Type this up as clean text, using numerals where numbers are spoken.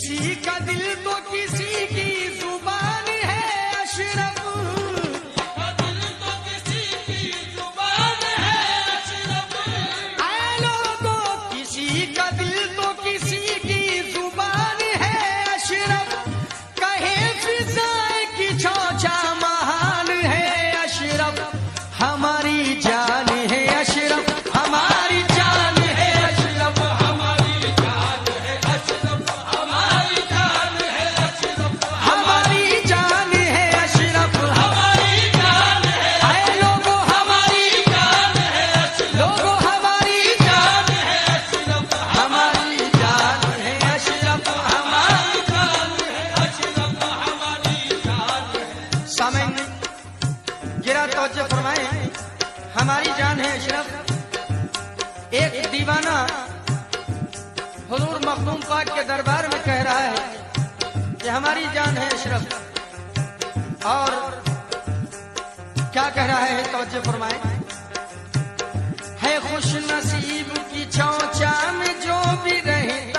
किसी का दिल तो किसी की जुबान है अशरफ, दिल तो किसी की जुबान है अशरफ। ऐ लोगों किसी का दिल तो किसी की जुबान है अशरफ, कहे फिजाए की चौचा महान है अशरफ, हमारी जान है अशरफ, हमारी जान है अशरफ, हमारी जान है अशरफ, हमारी जान है अशरफ, हमारी जान है अशरफ, हमारी जान है। ऐ लोगों हमारी जान है अशरफ, लोगों हमारी जान है अशरफ, हमारी जान है अशरफ, हमारी जान है अशरफ, हमारी जान है। सामईन गिरा तवज्जो फरमाए, हमारी जान है अशरफ। एक दीवाना हुजूर मखदूम पाक के दरबार में कह रहा है कि हमारी जान है अशरफ, और क्या कह रहा है तवज्जो फरमाए। है खुश नसीब की चौचा में जो भी रहे